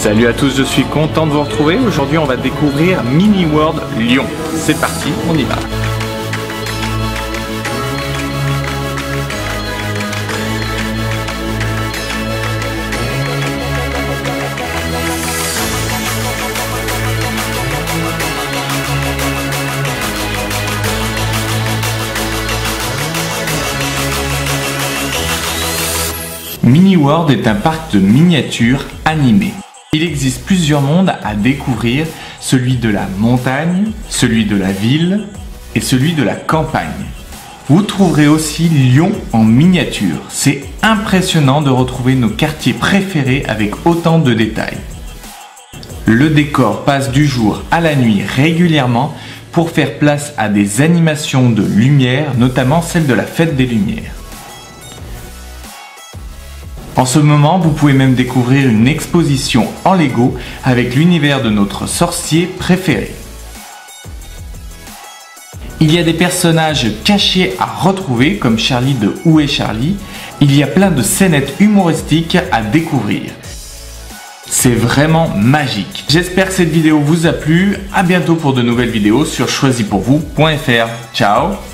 Salut à tous, je suis content de vous retrouver. Aujourd'hui, on va découvrir Mini World Lyon. C'est parti, on y va. Mini World est un parc de miniatures animé. Il existe plusieurs mondes à découvrir, celui de la montagne, celui de la ville et celui de la campagne. Vous trouverez aussi Lyon en miniature. C'est impressionnant de retrouver nos quartiers préférés avec autant de détails. Le décor passe du jour à la nuit régulièrement pour faire place à des animations de lumière, notamment celle de la Fête des Lumières. En ce moment, vous pouvez même découvrir une exposition en Lego avec l'univers de notre sorcier préféré. Il y a des personnages cachés à retrouver comme Charlie de Où est Charlie. Il y a plein de scénettes humoristiques à découvrir. C'est vraiment magique. J'espère que cette vidéo vous a plu. À bientôt pour de nouvelles vidéos sur choisipourvous.fr. Ciao!